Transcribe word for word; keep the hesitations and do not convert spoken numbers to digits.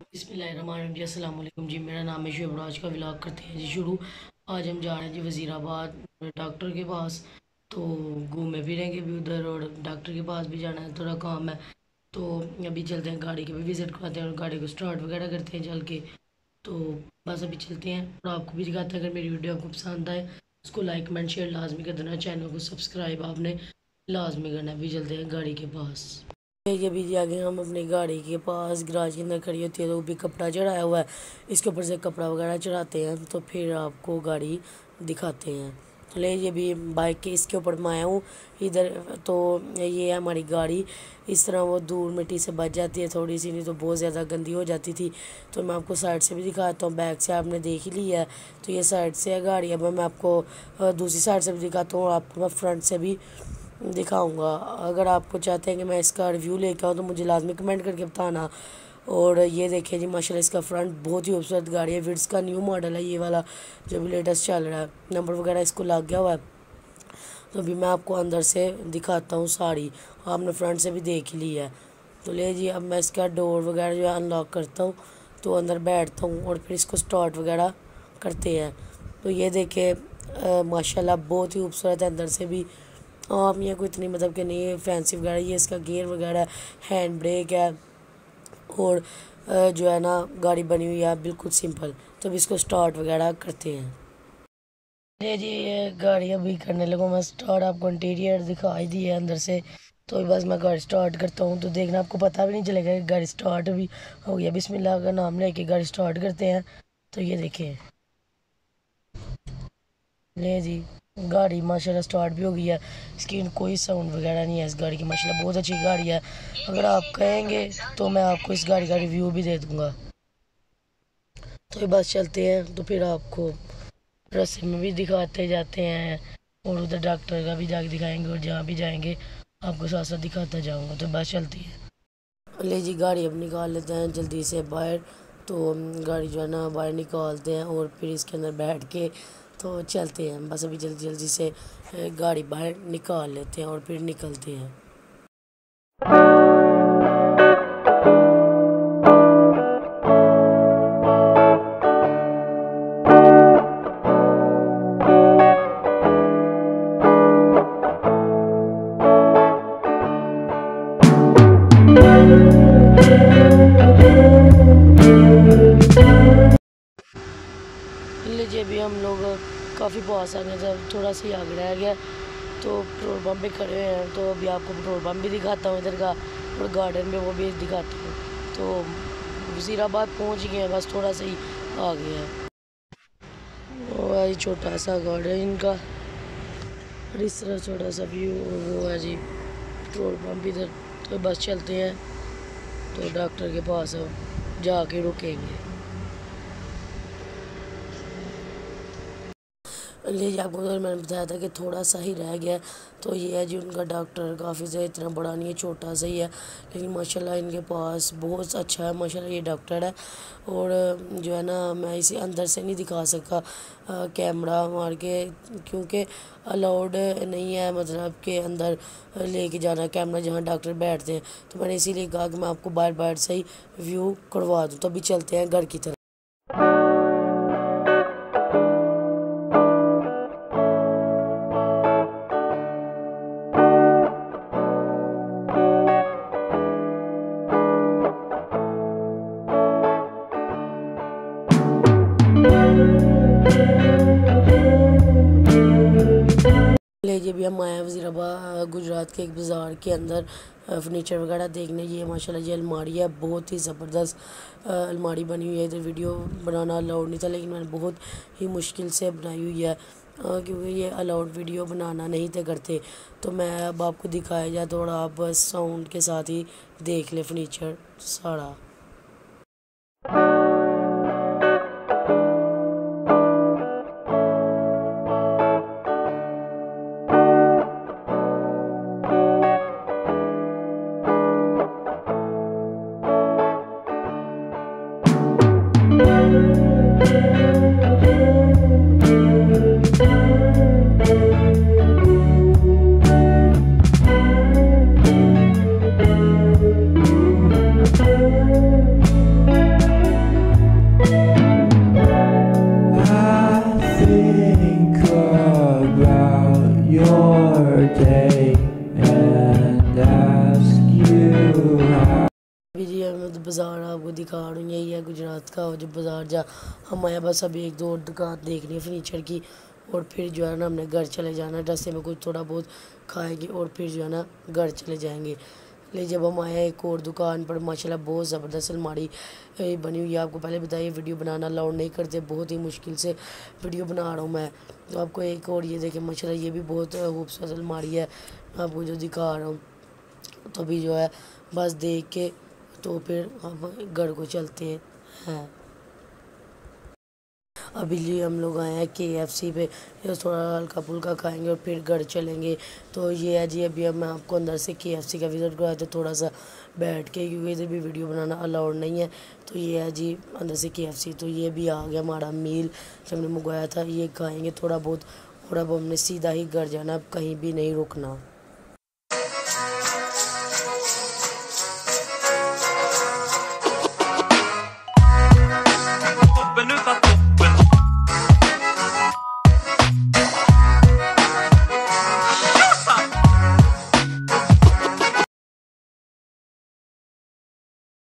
बिस्मिल्लाहिर्रहमानिर्रहीम जी, अस्सलाम वालेकुम जी। मेरा नाम है शुएब। आज का व्लॉग करते हैं जी शुरू। आज हम जा रहे हैं जी वज़ीराबाद डॉक्टर के पास। तो घूमे फिरेंगे भी उधर और डॉक्टर के पास भी जाना है, थोड़ा काम है। तो अभी चलते हैं, गाड़ी के भी विज़िट कराते हैं और गाड़ी को स्टार्ट वगैरह करते हैं चल के। तो बस अभी चलते हैं और आपको भी दिखाते हैं। अगर मेरी वीडियो आपको पसंद आए उसको लाइक कमेंट शेयर लाजमी कर देना, चैनल को सब्सक्राइब आपने लाजमी करना है। अभी चलते हैं गाड़ी के पास। ये भी आगे हम अपनी गाड़ी के पास गराज के अंदर खड़ी होती है तो भी कपड़ा चढ़ाया हुआ है, इसके ऊपर से कपड़ा वगैरह चढ़ाते हैं तो फिर आपको गाड़ी दिखाते हैं। तो ले ये भी बाइक के इसके ऊपर मैं आया हूँ इधर। तो ये है हमारी गाड़ी। इस तरह वो दूर मिट्टी से बच जाती है थोड़ी सी, नहीं तो बहुत ज़्यादा गंदी हो जाती थी। तो मैं आपको साइड से भी दिखाता हूँ, बैक से आपने देख ही लिया है। तो ये साइड से है गाड़ी। अब मैं आपको दूसरी साइड से भी दिखाता हूँ और आपको मैं फ्रंट से भी दिखाऊंगा। अगर आपको चाहते हैं कि मैं इसका रिव्यू लेकर आऊँ तो मुझे लाजमी कमेंट करके बताना। और ये देखिए जी माशाल्लाह, इसका फ्रंट बहुत ही खूबसूरत गाड़ी है। विड्स का न्यू मॉडल है ये वाला जो भी लेटेस्ट चल रहा है। नंबर वगैरह इसको लग गया हुआ है। तो अभी मैं आपको अंदर से दिखाता हूँ साड़ी, आपने फ्रंट से भी देख ली है। तो ले जी अब मैं इसका डोर वगैरह जो है अनलॉक करता हूँ तो अंदर बैठता हूँ और फिर इसको स्टार्ट वगैरह करते हैं। तो ये देखे माशाल्लाह बहुत ही खूबसूरत है अंदर से भी। आम ये कोई इतनी मतलब कि नहीं है फैंसी वगैरह। ये इसका गियर वगैरह, हैंड ब्रेक है और जो है ना गाड़ी बनी हुई है बिल्कुल सिंपल। तो अब इसको स्टार्ट वगैरह करते हैं। जी जी ये गाड़ी अभी करने लगूँ मैं स्टार्ट। आपको इंटीरियर दिखाई दी है अंदर से। तो बस मैं गाड़ी स्टार्ट करता हूँ तो देखना आपको पता भी नहीं चलेगा कि गाड़ी स्टार्ट भी हो गया। बिस्मिल्लाह का नाम लेके गाड़ी स्टार्ट करते हैं। तो ये देखें ले जी गाड़ी माशाल्लाह स्टार्ट भी हो गई है। इसकी कोई साउंड वगैरह नहीं है इस गाड़ी की। माशाल्लाह बहुत अच्छी गाड़ी है। अगर आप कहेंगे तो मैं आपको इस गाड़ी का रिव्यू भी दे दूँगा। तो बस चलते हैं तो फिर आपको रास्ते में भी दिखाते जाते हैं और उधर डॉक्टर का भी जाके दिखाएंगे और जहाँ भी जाएंगे आपको साथ साथ दिखाता जाऊँगा। तो बस चलती है। ले जी गाड़ी अब निकाल लेते हैं जल्दी से बाहर। तो गाड़ी जो है ना बाहर निकालते हैं और फिर इसके अंदर बैठ के तो चलते हैं। बस अभी जल्दी जल्दी से गाड़ी बाहर निकाल लेते हैं और फिर निकलते हैं। लीजिए अभी हम लोग काफ़ी पास आ गए, जब थोड़ा सा ही आगे रह गया तो पेट्रोल पम्प पे खड़े हैं। तो अभी आपको पेट्रोल पम्प भी दिखाता हूँ इधर का और गार्डन में वो भी दिखाता हूँ। तो वज़ीराबाद पहुँच गए हैं, बस थोड़ा सा ही आ गए हैं। वो है छोटा सा गार्डन इनका और इस तरह छोटा सा व्यू। वो है जी पेट्रोल पम्प इधर। तो बस चलते हैं तो डॉक्टर के पास जाके रुकेंगे। ले आपको तो मैंने बताया था कि थोड़ा सा ही रह गया। तो ये है जी उनका डॉक्टर। काफ़ी ज़्यादा इतना बड़ा नहीं है, छोटा सा ही है, लेकिन माशाल्लाह इनके पास बहुत अच्छा है। माशाल्लाह ये डॉक्टर है। और जो है ना मैं इसे अंदर से नहीं दिखा सका कैमरा मार के, क्योंकि अलाउड नहीं है मतलब के अंदर लेके जाना कैमरा जहाँ डॉक्टर बैठते हैं। तो मैंने इसीलिए कहा कि मैं आपको बाहर बाहर से ही व्यू करवा दूँ। तो अभी चलते हैं घर की तरफ। लीजिए भी हम आए वज़ीराबाद गुजरात के एक बाज़ार के अंदर फर्नीचर वगैरह देखने। ये माशाल्लाह ये अलमारी है, बहुत ही ज़बरदस्त अलमारी बनी हुई है। इधर वीडियो बनाना अलाउड नहीं था लेकिन मैंने बहुत ही मुश्किल से बनाई हुई है क्योंकि ये अलाउड वीडियो बनाना नहीं थे करते। तो मैं अब आपको दिखाया जाए थोड़ा, आप बस साउंड के साथ ही देख ले फर्नीचर सारा। बाज़ार आपको दिखा रहा हूँ, यही है गुजरात का जो बाज़ार जा हम आए। बस अभी एक दो और दुकान देखनी है फर्नीचर की, और फिर जो है ना हमने घर चले जाना। रास्ते में कुछ थोड़ा बहुत खाएंगे और फिर जो है ना घर चले जाएंगे। ले जब हम आए एक और दुकान पर, माशाल्लाह बहुत ज़बरदस्त अलमारी ए, बनी हुई है। आपको पहले बताइए वीडियो बनाना अलाउड नहीं करते, बहुत ही मुश्किल से वीडियो बना रहा हूँ मैं। तो आपको एक और ये देखें माशाल्लाह, ये भी बहुत खूबसूरत अलमारी है, मैं आपको जो दिखा रहा हूँ। तो अभी जो है बस देख के तो फिर हम घर को चलते हैं। अभी लिए हम लोग आए हैं के एफ सी पे, ये थोड़ा हल्का फुल्का खाएंगे और फिर घर चलेंगे। तो ये है जी, अभी अब मैं आपको अंदर से के एफ सी का विज़िट कराया था थोड़ा सा बैठ के, क्योंकि इधर भी वीडियो बनाना अलाउड नहीं है। तो ये है जी अंदर से के एफ सी। तो ये भी आ गया हमारा मील जो हमने मंगवाया था, ये खाएँगे थोड़ा बहुत, और अब हमने सीधा ही घर जाना, अब कहीं भी नहीं रुकना।